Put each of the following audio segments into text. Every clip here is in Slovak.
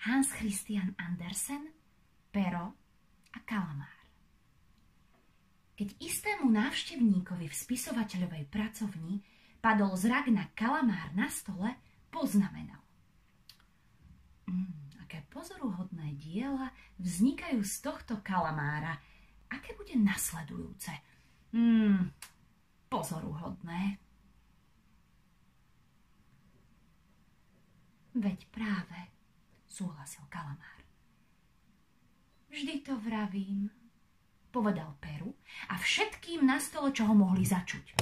Hans Christian Andersen, Pero a kalamár. Keď istému návštevníkovi v spisovateľovej pracovni padol zrak na kalamár na stole, poznamenal. Aké pozoruhodné diela vznikajú z tohto kalamára. Aké bude nasledujúce? Pozoruhodné. Veď práve, súhlasil kalamár. Vždy to vravím, povedal Peru a všetkým na stole, čo ho mohli začuť.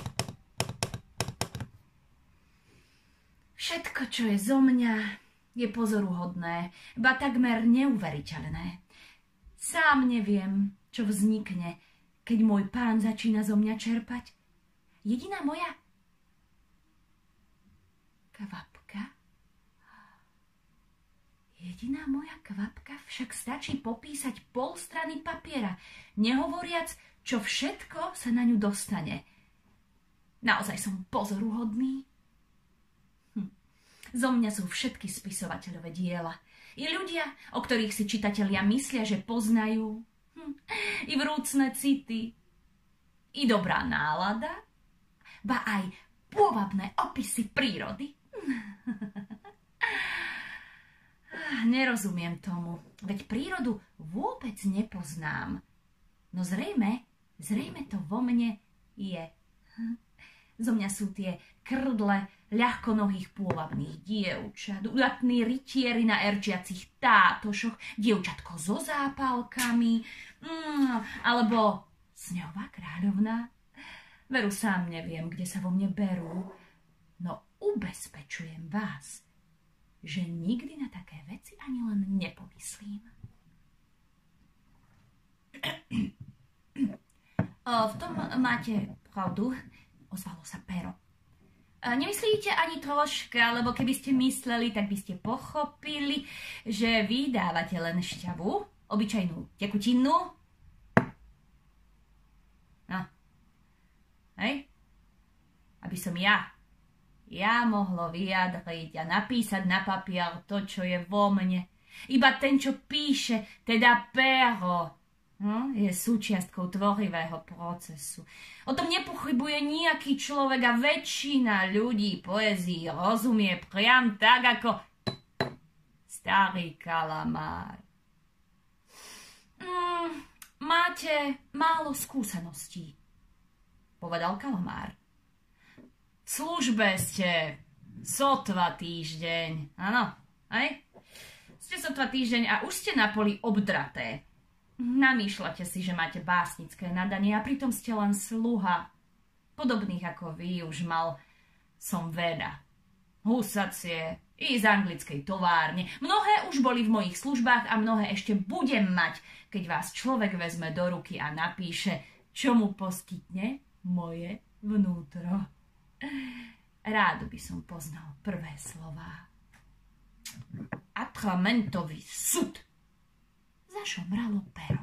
Všetko, čo je zo mňa, je pozoruhodné, ba takmer neuveriteľné. Sám neviem, čo vznikne, keď môj pán začína zo mňa čerpať. Jediná moja kvapka? Jediná moja kvapka však stačí popísať pol strany papiera, nehovoriac, čo všetko sa na ňu dostane. Naozaj som pozoruhodný. Zo mňa sú všetky spisovateľové diela. I ľudia, o ktorých si čitatelia myslia, že poznajú. I vrúcne city. I dobrá nálada. Ba aj pôvabné opisy prírody. Nerozumiem tomu, veď prírodu vôbec nepoznám. No zrejme to vo mne je. Zo mňa sú tie krdle ľahkonohých pôvabných dievčat, udatní rytieri na erčiacich tátošoch, dievčatko so zápalkami, alebo snehová kráľovná. Veru sám neviem, kde sa vo mne berú, no ubezpečujem vás, že nikdy na také veci ani len nepomyslím. V tom máte pravdu, ozvalo sa Pero. Nemyslíte ani troška, lebo keby ste mysleli, tak by ste pochopili, že vy dávate len šťavu, obyčajnú tekutinu. No. Hej? Aby som ja mohlo vyjadriť a napísať na papier to, čo je vo mne. Iba ten, čo píše, teda Pero, je súčiastkou tvorivého procesu. O tom nepochybuje nejaký človek a väčšina ľudí poézii rozumie priam tak, ako starý kalamár. Máte málo skúseností, povedal kalamár. V službe ste sotva týždeň, áno, aj? Ste sotva týždeň a už ste na poli obdraté. Namýšľate si, že máte básnické nadanie a pritom ste len sluha. Podobných ako vy už mal som veľa. Husacie i z anglickej továrne. Mnohé už boli v mojich službách a mnohé ešte budem mať, keď vás človek vezme do ruky a napíše, čo mu poskytne moje vnútro. Rád by som poznal prvé slová. Atramentový súd. Zašomralo Pero.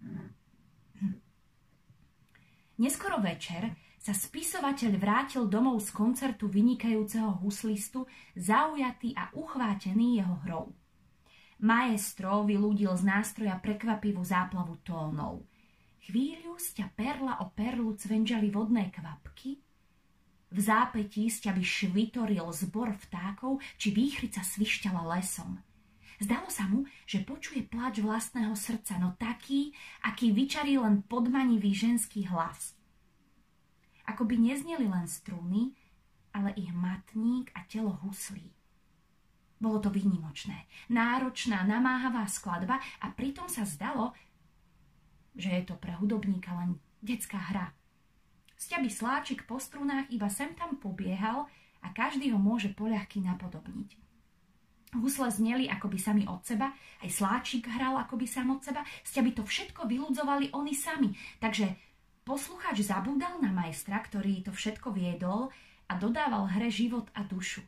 Neskoro večer sa spisovateľ vrátil domov z koncertu vynikajúceho huslistu, zaujatý a uchvátený jeho hrou. Maestro vylúdil z nástroja prekvapivú záplavu tónov. Chvíľu sťa perla o perlu cvenžali vodné kvapky, v zápätí z ťa by švitoril zbor vtákov, či výchrica svišťala lesom. Zdalo sa mu, že počuje pláč vlastného srdca, no taký, aký vyčarí len podmanivý ženský hlas. Ako by nezneli len struny, ale ich matník a telo huslí. Bolo to výnimočné, náročná, namáhavá skladba a pritom sa zdalo, že je to pre hudobníka len detská hra. Sťaby sláčik po strunách iba sem tam pobiehal a každý ho môže poľahky napodobniť. Husle zneli akoby sami od seba, aj sláčik hral akoby sám od seba, sťaby to všetko vyludzovali oni sami, takže poslucháč zabúdal na majstra, ktorý to všetko viedol a dodával hre život a dušu.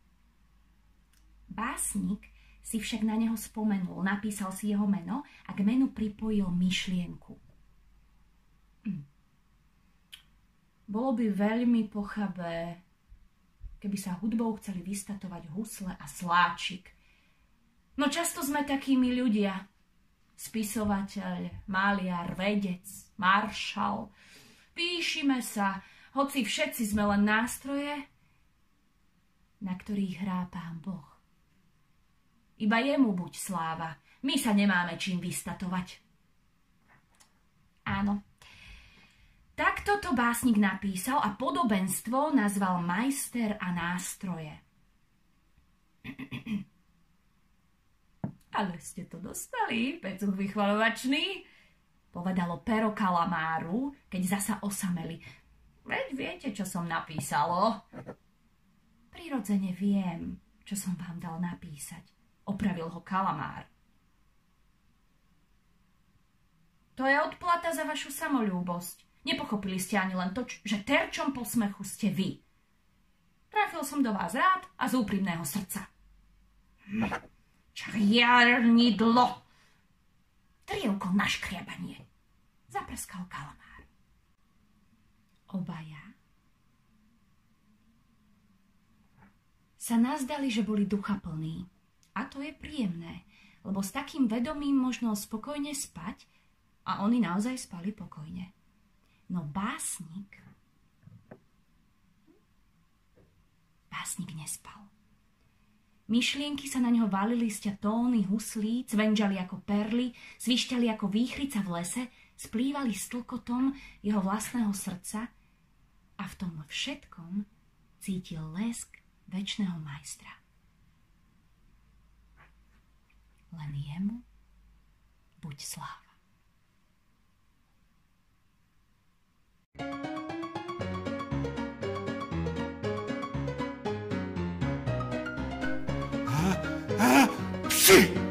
Básnik si však na neho spomenul, napísal si jeho meno a k menu pripojil myšlienku. Bolo by veľmi pochabé, keby sa hudbou chceli vystatovať husle a sláčik. No často sme takými ľudia. Spisovateľ, maliar, vedec, maršal. Píšime sa, hoci všetci sme len nástroje, na ktorých hrá Pán Boh. Iba jemu buď sláva. My sa nemáme čím vystatovať. Áno. Takto to básnik napísal a podobenstvo nazval Majster a nástroje. Ale ste to dostali, pecuch vychvaľovačný, povedalo pero kalamáru, keď zasa osameli. Veď viete, čo som napísalo? Prirodzene viem, čo som vám dal napísať, opravil ho kalamár. To je odplata za vašu samoľúbosť. Nepochopili ste ani len to, že terčom posmechu ste vy. Trafil som do vás rád a z úprimného srdca. Čriarnidlo! Trievko na škriabanie, zaprskal kalamár. Obaja sa nazdali, že boli duchaplní. A to je príjemné, lebo s takým vedomím možno spokojne spať a oni naozaj spali pokojne. No básnik nespal. Myšlienky sa na ňo valili sťa tóny huslí, cvenžali ako perly, svišťali ako výchrica v lese, splývali s tlkotom jeho vlastného srdca a v tom všetkom cítil lesk večného majstra. Len jemu buď sláva. Psi!